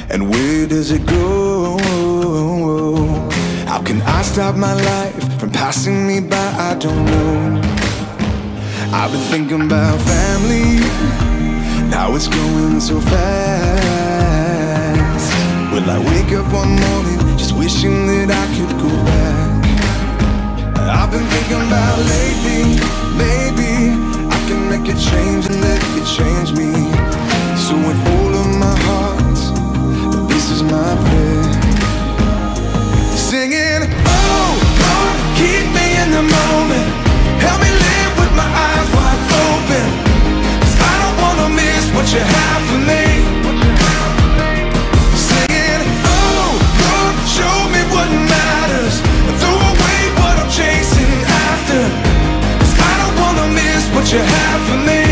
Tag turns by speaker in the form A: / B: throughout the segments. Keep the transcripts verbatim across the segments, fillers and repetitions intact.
A: and where does it go? How can I stop my life from passing me by? I don't know. I've been thinking about family, now it's going so fast. Will I wake up one morning just wishing that I could go back? I've been thinking about lately, maybe I can make a change and let it change me. So with all of my heart, this is my prayer, singing, oh Lord, keep me in the moment, help me live with my eyes wide open, 'cause I don't wanna miss what you have for me. Singing, oh Lord, show me what matters, and throw away what I'm chasing after, 'cause I don't wanna miss what you have for me.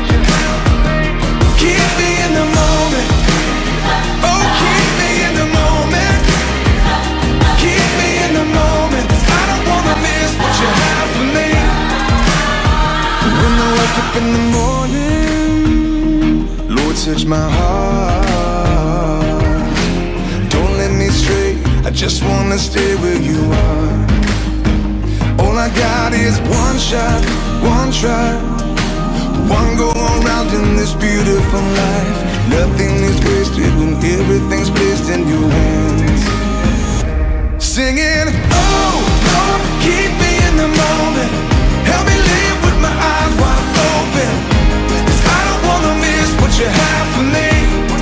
A: Keep me in the moment, oh keep me in the moment, keep me in the moment, I don't wanna miss what you have for me. When I wake up in the morning, Lord, touch my heart. Don't let me stray, I just wanna stay where you are. All I got is one shot, one try, one go around in this beautiful life. Nothing is wasted when everything's placed in your hands. Singing, oh Lord, keep me in the moment, help me live with my eyes wide open, 'cause I don't wanna miss what you have for me.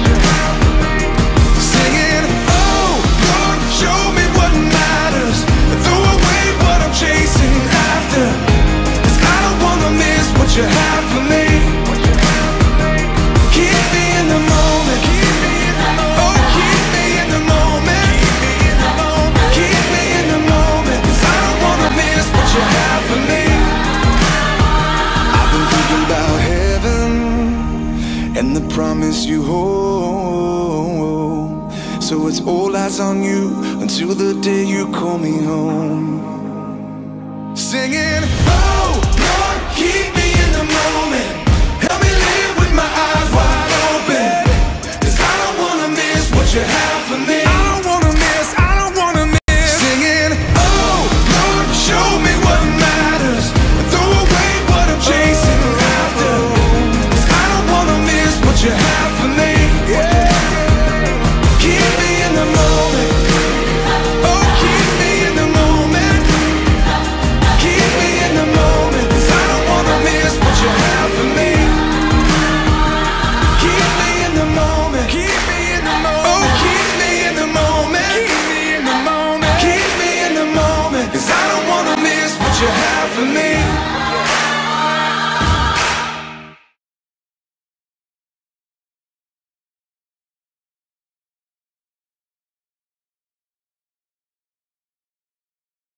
A: Singing, oh Lord, show me what matters, and throw away what I'm chasing after, 'cause I don't wanna miss what you have for me. Keep me in the moment, oh keep me in the moment, keep me in the moment, 'cause I don't wanna miss what you have for me. I've been thinking about heaven and the promise you hold, so it's all eyes on you until the day you call me home. Singing, oh Lord, keep me in the moment, help me live with my eyes wide open, 'cause I don't wanna miss what you have